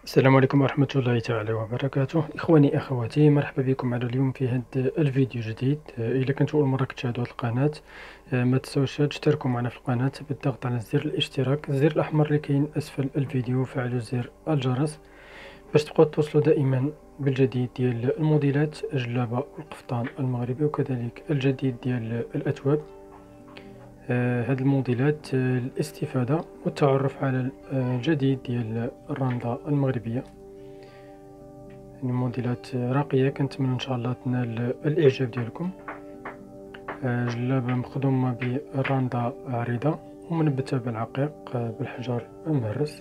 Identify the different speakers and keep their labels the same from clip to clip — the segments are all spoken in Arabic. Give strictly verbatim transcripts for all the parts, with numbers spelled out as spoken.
Speaker 1: السلام عليكم ورحمة الله تعالى وبركاته. إخواني أخواتي، مرحبا بكم معنا اليوم في هذا الفيديو جديد. إذا كنتوا أول مرة كتشاهدوا هذه القناة، ما تنسوش تشتركوا معنا في القناة بالضغط على زر الاشتراك، الزر الأحمر اللي كاين أسفل الفيديو، وفعلوا زر الجرس باش تبقوا توصلوا دائما بالجديد ديال الموديلات الجلابة والقفطان المغربي، وكذلك الجديد ديال الأثواب. هاد الموديلات للاستفادة والتعرف على الجديد ديال الرندة المغربية، يعني موديلات راقية كنتمنى ان شاء الله تنال الاعجاب ديالكم. جلابة مخدومة بالرندة عريضة ومنبتة بالعقيق بالحجر المهرس،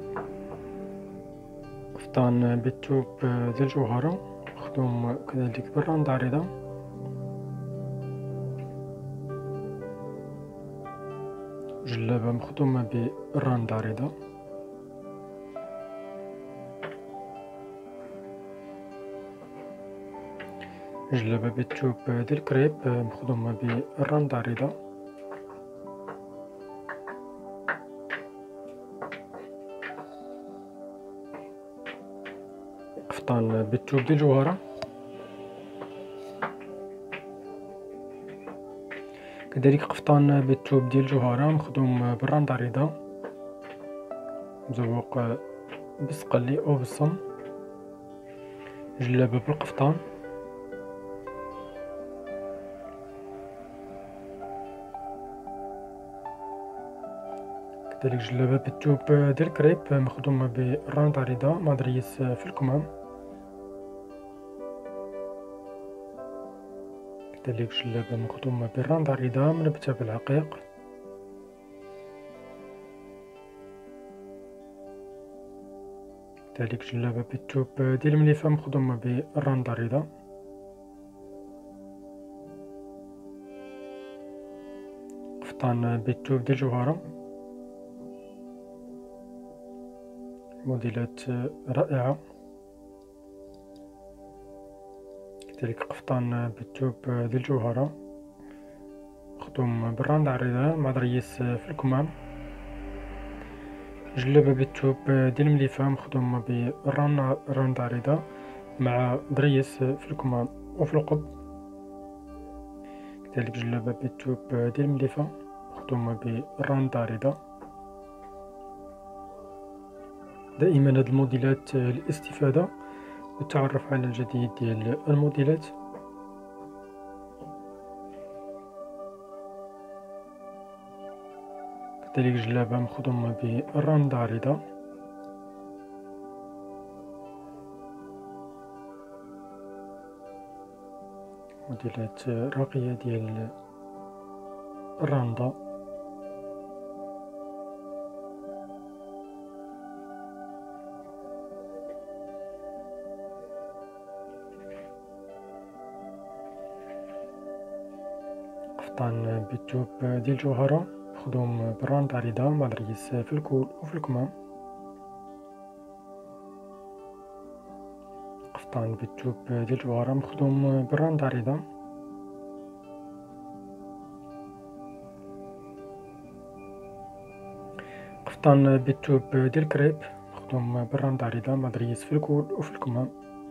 Speaker 1: قفطان بالثوب ديال الجوهرة مخدوم كذلك بالرندة عريضة، جلابة مخدومة بالرندة عريضة، جلابة بالثوب ديال الكريب مخدومة بالرندة عريضة، قفطان بالثوب ديال الجوهرة، كذلك قفطان بالثوب ديال الجوهرة مخدوم بالرندة عريضة مزوق بالصقلي أو بالصم، جلابة بالقفطان، كذلك جلابة بالثوب ديال الكريب مخدومة بالرندة عريضة مع ضريس في الكمام، كذلك جلابة مخدومة بالرندة عريضة منبتة بالعقيق، كذلك جلابة بالثوب ديال المليفة مخدومة بالرندة عريضة، قفطان بالثوب ديال الجوهرة. موديلات رائعة، كذلك قفطان بالثوب ديال الجوهرة مخدوم بالرندة عريضة مع ضريس في الكمام، جلابة بالثوب ديال المليفة مخدومة بالرندة عريضة مع ضريس في الكمام وفي القب، كذلك جلابة بالثوب ديال المليفة مخدومة بالرندة عريضة. دائما هاد الموديلات للاستفادة والتعرف على الجديد ديال الموديلات. كذلك جلابة مخدومة بالرندة عريضة، موديلات راقية ديال الرندة. قفطان بالثوب ديال الجوهرة مخدوم بالرندة عريضة مع ضريس في الكول وفي الكمام، قفطان بالثوب ديال الجوهرة مخدوم بالرندة عريضة، قفطان بالثوب ديال الكريب مخدوم بالرندة عريضة مع ضريس في الكول وفي الكمام،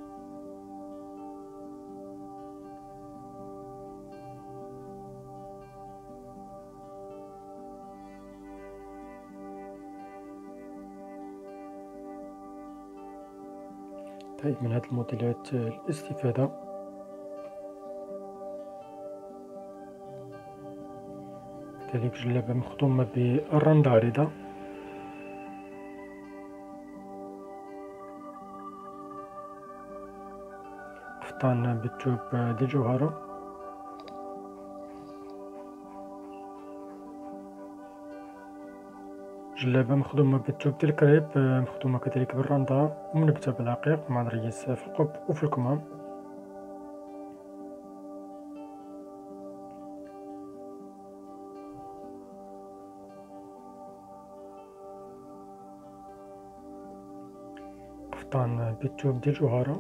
Speaker 1: طيب من هاد الموديلات الاستفادة. كذلك جلابة مخدومة بالرندة عريضة، قفطان بالثوب ديال الجوهرة، جلابة مخدومة بالثوب ديال الكريب مخدومة كذلك بالرندة ومنبتة بالعقيق مع ضريس في القب وفي الكمام، قفطان بالثوب ديال الجوهرة،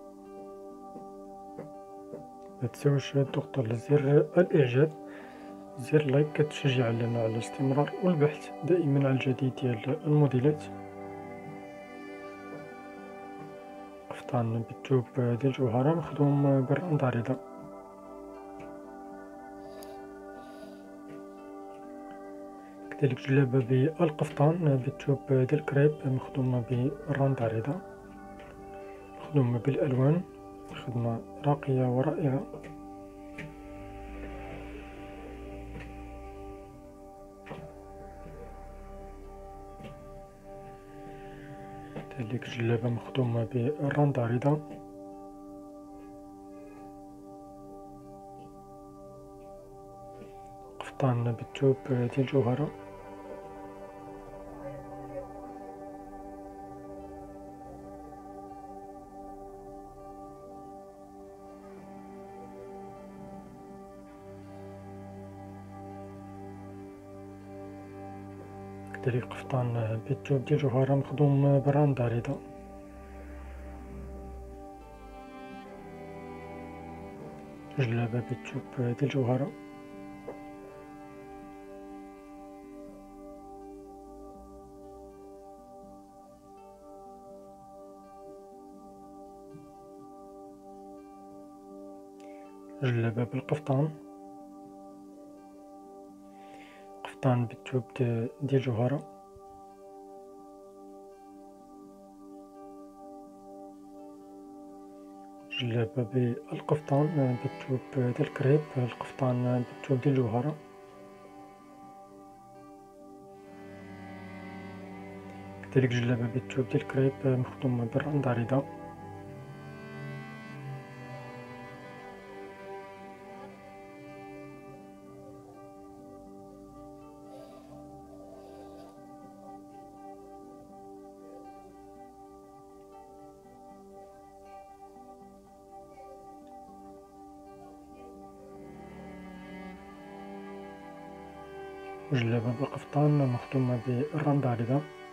Speaker 1: متنساوش تضغطوا على زر الاعجاب زر لايك كتشجع لنا على الاستمرار والبحث دائما على الجديد ديال الموديلات. قفطان بالثوب ديال الجوهرة مخدوم بالرند عريضة. كذلك جلابة بالقفطان بالثوب ديال الكريب مخدومة بالرند عريضة، مخدومة بالألوان، خدمة راقية ورائعة. كذلك جلابة مخدومة بالرند عريضة، قفطان بالثوب ديال الجوهرة. كذلك قفطان بالثوب ديال الجوهرة مخدوم بالرند عريضة، جلابة بالثوب ديال الجوهرة. جلابة بالقفطان، قفطان بالثوب ديال الجوهرة، جلابة بالقفطان بالثوب ديال الكريب، القفطان بالثوب ديال الجوهرة. كذلك جلابة بالثوب ديال الكريب مخدومة بالرند عريضة. جلابة بالقفطان مخدومة بالرند عريضة.